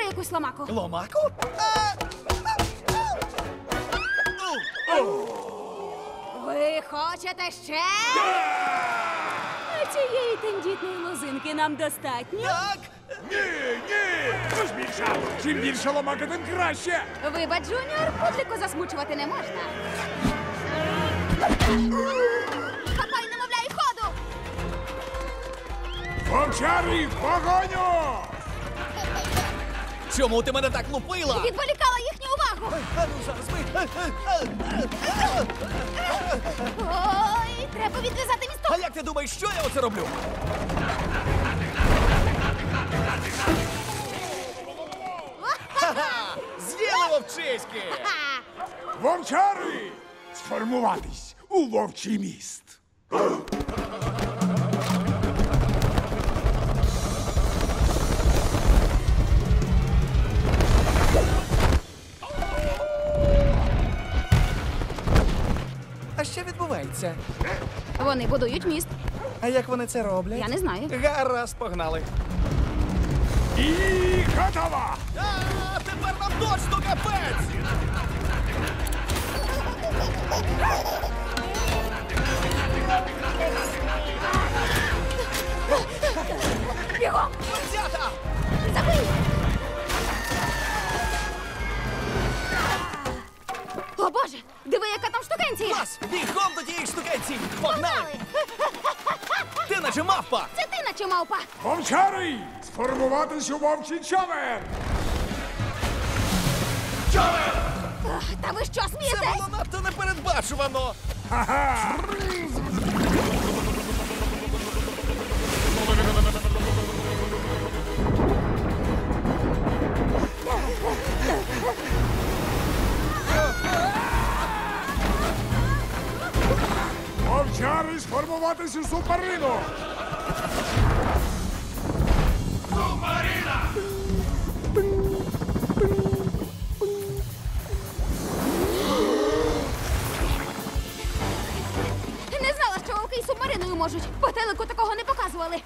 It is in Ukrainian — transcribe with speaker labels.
Speaker 1: якусь ломаку.
Speaker 2: Ломаку?
Speaker 1: Ви хочете ще?
Speaker 3: А цієї тендітної лозинки нам достатньо.
Speaker 2: Так!
Speaker 4: Ні! Ну ж більше! Чим більше ломака, тим краще!
Speaker 1: Вибач, Джуніор, публіку засмучувати не можна. Хапай, немовляй, ходу!
Speaker 4: Вовчари, в погоню!
Speaker 2: Чому ти мене так лупила?
Speaker 1: Відволікала їхню увагу!
Speaker 2: Зараз ми...
Speaker 1: Ой, треба відв'язати місток!
Speaker 2: А як ти думаєш, що я оце роблю? Ха-ха! З'їли вовчиськи!
Speaker 4: Вовчари! Сформуватись у вовчий міст!
Speaker 2: А що відбувається?
Speaker 1: Вони будують міст.
Speaker 2: А як вони це роблять?
Speaker 1: Я не знаю.
Speaker 2: Гаразд, погнали.
Speaker 4: І готова!
Speaker 2: А, тепер нам точно капець!
Speaker 1: Бігом!
Speaker 2: Взята!
Speaker 1: Забий! О, Боже! Диви, яка там штукенція!
Speaker 2: Клас! Бігом до тієї штукенці! Погнали!
Speaker 1: Погнали!
Speaker 2: Ти наче мавпа!
Speaker 1: Це ти наче мавпа!
Speaker 4: Вовчари! Сформуватись у вовчий човен!
Speaker 1: Ах, та ви що,
Speaker 2: Це
Speaker 1: смієтесь?
Speaker 2: було надто непередбачувано!
Speaker 4: Ха-ха! Вовчари, сформуватись у субмарину!
Speaker 1: Не знала, що вовки й субмариною можуть. По телеку такого не показували.